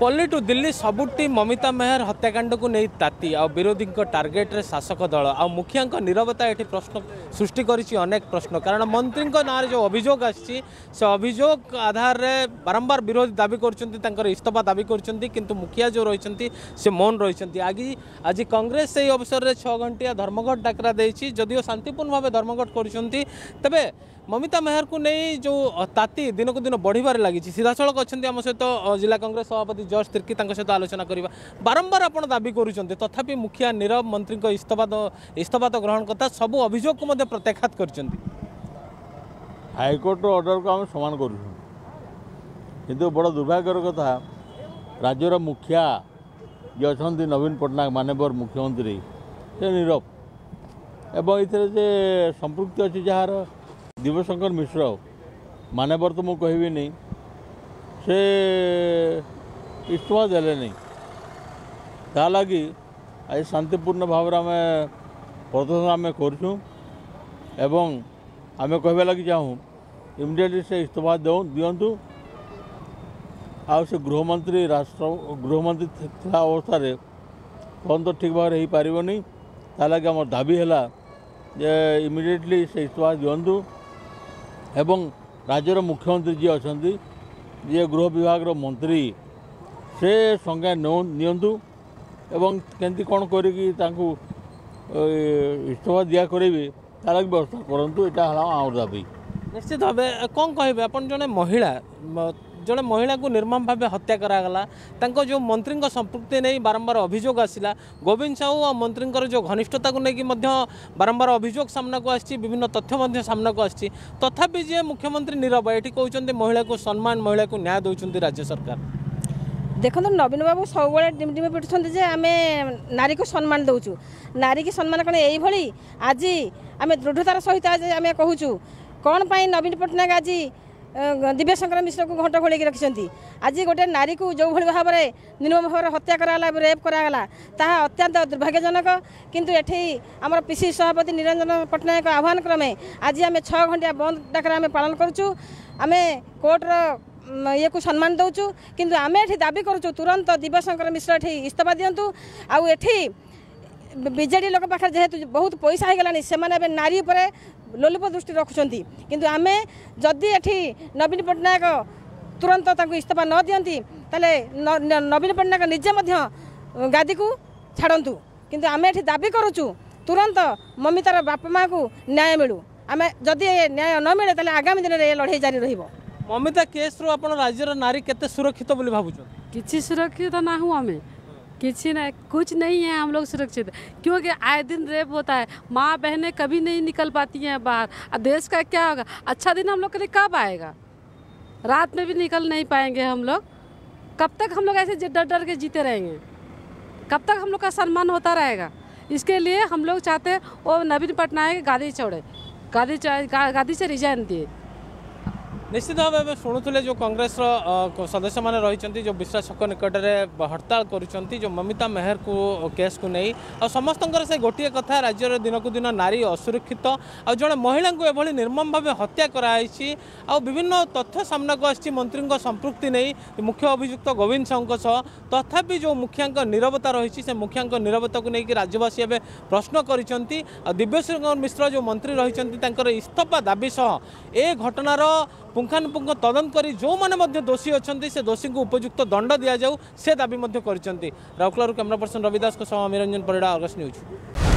पल्ली टू दिल्ली सबुटी ममिता मेहर हत्याकांड को नहीं ताती आ विरोधी टार्गेट रे शासक दल आ मुखिया नीरवता ये प्रश्न सृष्टि करिछि अनेक प्रश्न कारण मंत्री ना जो अभियोग आछि से अभियोग आधार रे बारंबार विरोधी दाबी कर इस्तीफा दाबी कर मुखिया जो रही से मौन रही आज कांग्रेस से अवसर में 6 घंटिया धर्मघट डाकरा देछि जदिओ शांतिपूर्ण भाव धर्मघट करुछंती तबे ममिता मेहर को नहीं जो ताती दिन को दिन बढ़िबार लगी सीधा सड़क अच्छा आम सहित जिला कांग्रेस सभापति जॉर्ज तिर्की सहित आलोचना करवा बारंबार आप दाबी करुँच तथापि मुखिया नीरव मंत्री इस्तीफा तो ग्रहण करता सबू अभियोग को प्रत्याख्यात कर हाइकोर्ट ऑर्डर को आम सम्मान करूँ बड़ दुर्भाग्यर कथा राज्यर मुखिया जे अच्छा नवीन पट्टनायक माननीय मुख्यमंत्री से नीरव एवं ये संपृक्ति अच्छी जार दिव्यशंकर मिश्र मानवर तो मुझे कहबी नहीं से इस्तीफा देले नहीं ता लगी आज शांतिपूर्ण भाव में आम प्रदर्शन आम करूँ एवं आम कहबा लगी चाहूँ इमिडिएटली से इस्तीफा दिंतु आ से गृहमंत्री राष्ट्र गृहमंत्री था अवस्था कौन तो ठीक भाव हो पारनी ता लगी आम दाबी है जे इमिडिएटली से इस्तीफा दिंतु एवं राज्यर मुख्यमंत्री जी अच्छा जी गृह विभाग मंत्री से संज्ञा नियंतु एवं केमती कौन करी इस्तीफा दिया करें तार व्यवस्था करूँ यहाँ आम दाबी निश्चित भाव कौन कहे आप जड़े महिला को निर्मम भाव हत्या करागला जो मंत्री संपृक्ति नहीं बारंबार अभियोग आसला गोविंद साहू और मंत्री जो घनिष्ठता को लेकिन बारंबार अभियोग सामना को आसी विभिन्न तथ्य सामना को आसी तथापि जी मुख्यमंत्री नीरव ये कहते महिला को सम्मान महिला को न्याय दौरान राज्य सरकार देखो नवीन बाबू सब डिमडिम पिटुंट आम नारी को सम्मान दौचु नारी की सम्मान कौन यही आज आम दृढ़तार सहित आज आम कहूँ कौन पाई नवीन पट्टनायक आज दिव्यशंकर मिश्र को घंट घोल रखिंट आज गोटे नारी को जो भाव में निर्मम भाव हत्या कराला रेप कराला ताहा अत्यंत दुर्भाग्यजनक किंतु एठी आमर पीसी सभापति निरंजन पट्टनायक आह्वान क्रमे आज आम 6 घंटिया बंद डाकरा आम पालन करुचु आम कोर्टर ये को सम्मान दौचु किंतु आम एठी दाबी करुचु तुरंत दिव्यशंकर मिश्र एठी इस्तीफा दिंतु आउ एठी बीजेडी लोक पाखे जेहेतु बहुत पैसा हो गलानी से नारी उपरे लोलुप दृष्टि रखुंट किंतु आम जदि एठी नवीन पट्टनायक तुरंत इस्तीफा न दियंती ताले नवीन पट्टनायक निजे गादी को छाड़तु किंतु आम एठी दाबी करुचु तुरंत ममितार बापा माँ को न्याय मिलू आम जदि न्याय न मिले ताले आगामी दिन में लड़ाई जारी रहिबो ममिता केस रो अपन राज्यर नारी केते सुरक्षित बोली भाबुछ किछि सुरक्षित ना हूँ हमें किसी नहीं कुछ नहीं है हम लोग सुरक्षित क्योंकि आए दिन रेप होता है माँ बहनें कभी नहीं निकल पाती हैं बाहर अब देश का क्या होगा अच्छा दिन हम लोग के लिए कब आएगा रात में भी निकल नहीं पाएंगे हम लोग कब तक हम लोग ऐसे डर डर के जीते रहेंगे कब तक हम लोग का सम्मान होता रहेगा इसके लिए हम लोग चाहते हैं वो नवीन पट्टनायक गादी छोड़े गादी से रिजाइन दिए निश्चित भाव में शुणुले जो कांग्रेस सदस्य मैंने रही जो विश्वास छक निकट में हड़ताल करुँच जो ममिता मेहर को केस को नहीं और समस्त से गोटे कथा राज्य दिन को दिन नारी असुरक्षित और जड़े महिला को एभली निर्मम भाव हत्या कराई आ विभिन्न तथ्य सामना को आसी मंत्री संपृक्ति नहीं मुख्य अभियुक्त गोविंद साहू तथापि जो मुखिया नीरवता रही से मुखिया नीरवता को लेकिन राज्यवासी एवं प्रश्न कर दिव्यशंकर मिश्र जो मंत्री रही इस्तीफा दाबी सह ए घटनार पुंखानुपुंख तदंत कर जो मैंने दोषी अच्छा से दोषी को उपयुक्त दंड दि जाऊ से दाबी कर राउरकेला कैमरा पर्सन रविदास को निरंजन परिड़ा अर्गस न्यूज।